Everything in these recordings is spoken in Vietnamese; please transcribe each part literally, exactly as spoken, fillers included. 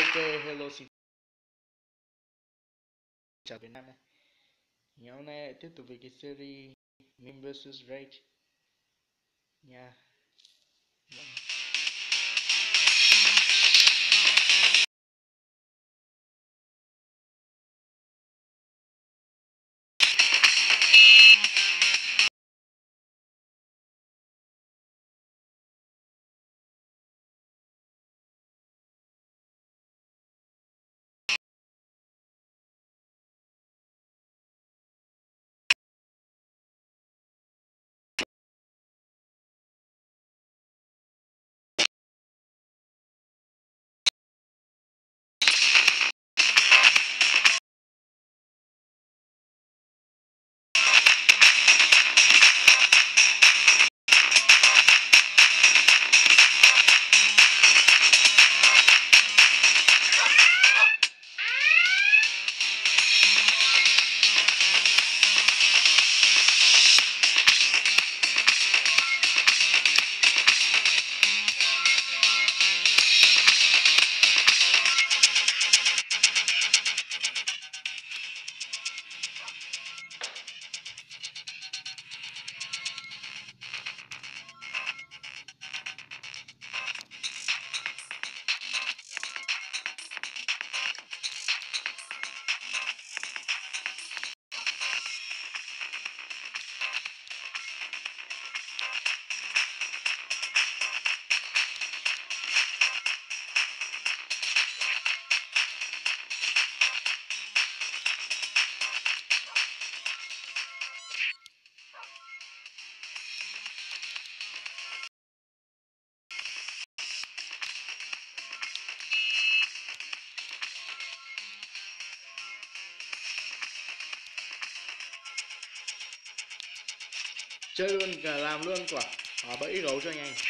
Ok, hello xin chào Việt Nam này. Ngày hôm nay lại tiếp tục về cái series Meme versus. Rage nha. Chơi luôn cả, làm luôn quả ở bẫy gấu cho nhanh.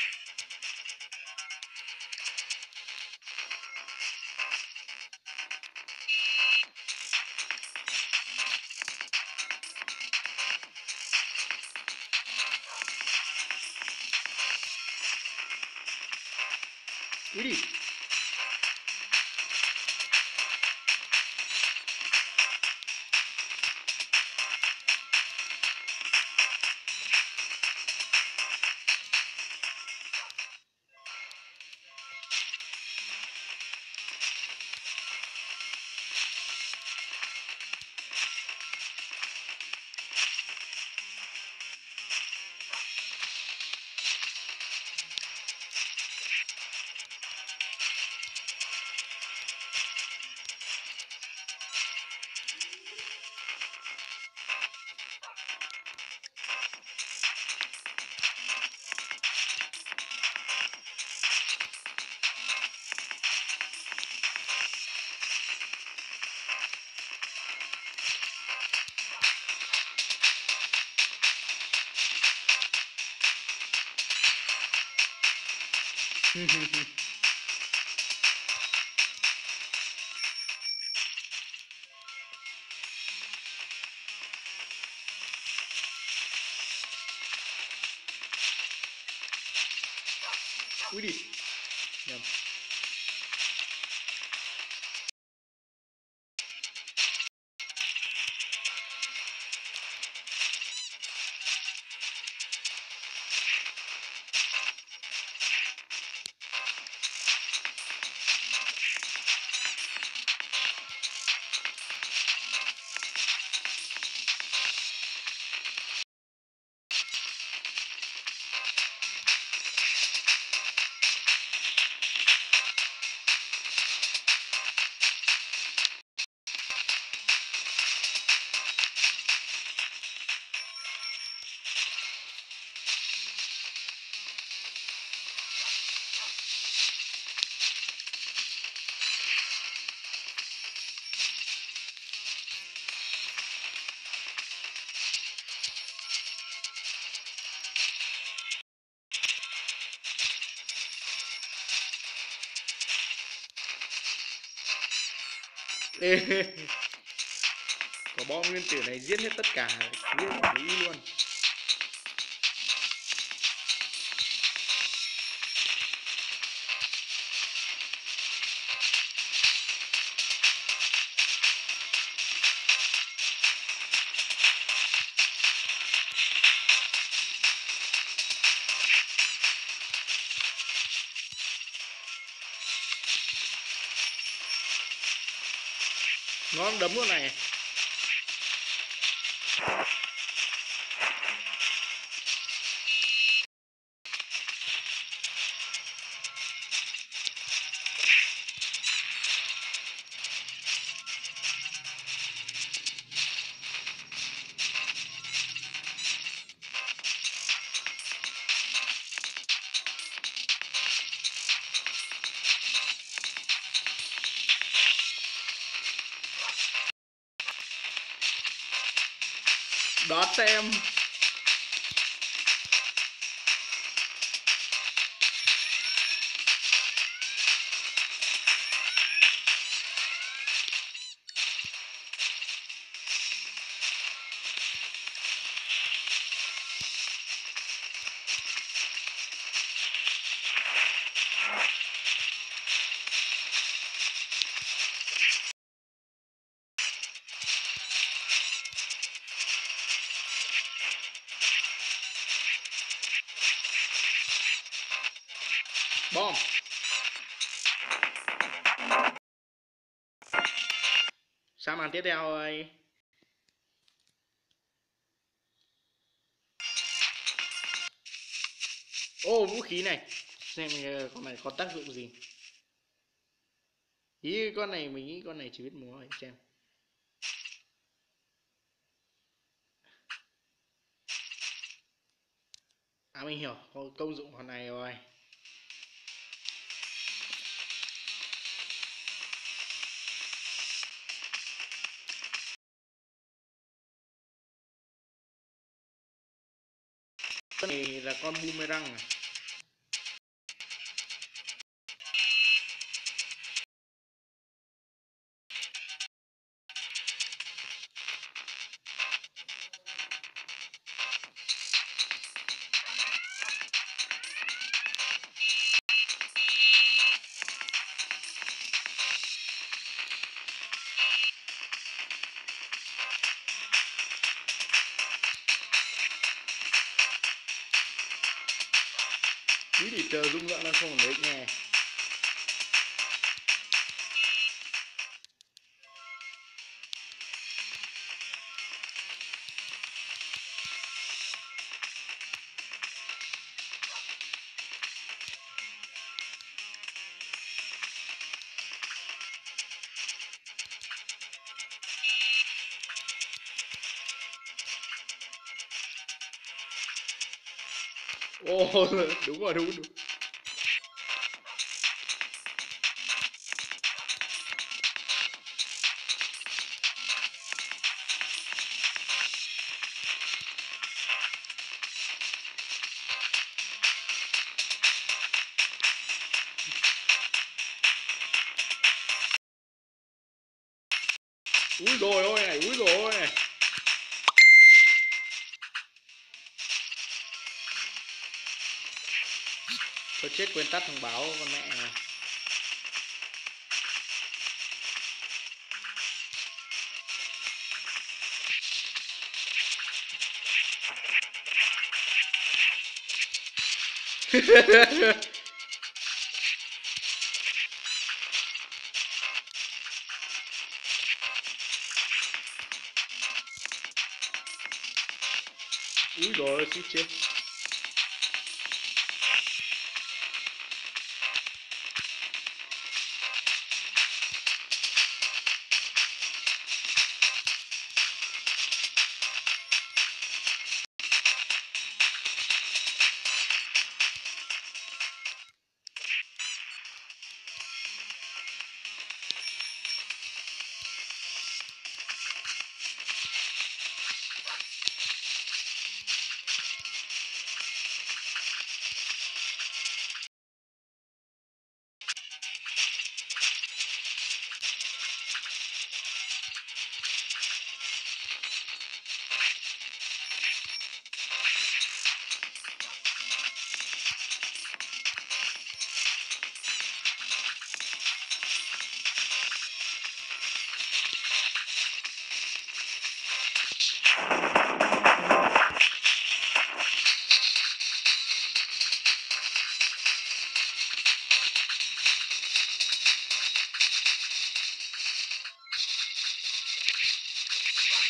Đi đi. Ui đi. Nhầm. Ê, có bom nguyên tử này giết hết tất cả, giết ý luôn. Ngon đấm luôn này. Đó xem. Bom. Sang màn tiếp theo rồi. Ô, vũ khí này. Xem con này có tác dụng gì. Ý con này mình nghĩ con này chỉ biết múa rồi xem. À mình hiểu, có công dụng con này rồi. Con này là con boomerang này. Ý thì chờ rung lượng nó không ổn định nè. Ồ, đúng rồi, đúng đúng. Úi rồi ôi này, úi rồi ôi này. Tôi chết quên tắt thông báo con mẹ này. Úi rồi suýt chết.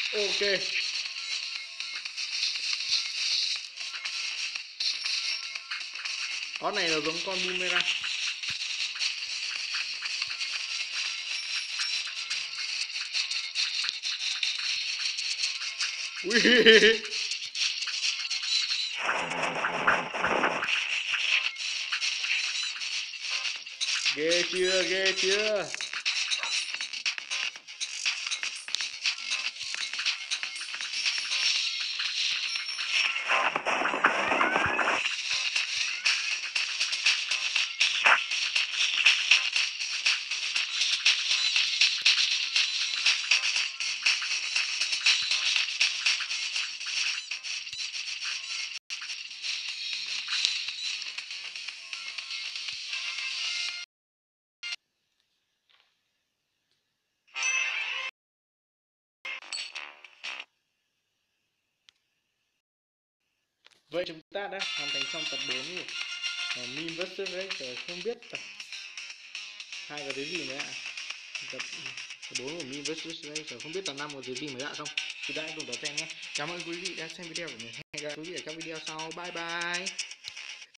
Ok. Con này là giống con boomerang. Ui. Ghê chưa, ghê chưa. Vậy chúng ta đã hoàn thành xong tập bốn rồi. Meme versus Racer, không biết tập hai có cái gì nữa ạ. Tập bốn của Meme versus Racer, không biết tập năm có cái gì mới lạ không. Chúng ta hãy cùng đón xem nhé. Cảm ơn quý vị đã xem video của mình. Hẹn gặp lại quý vị ở các video sau. Bye bye.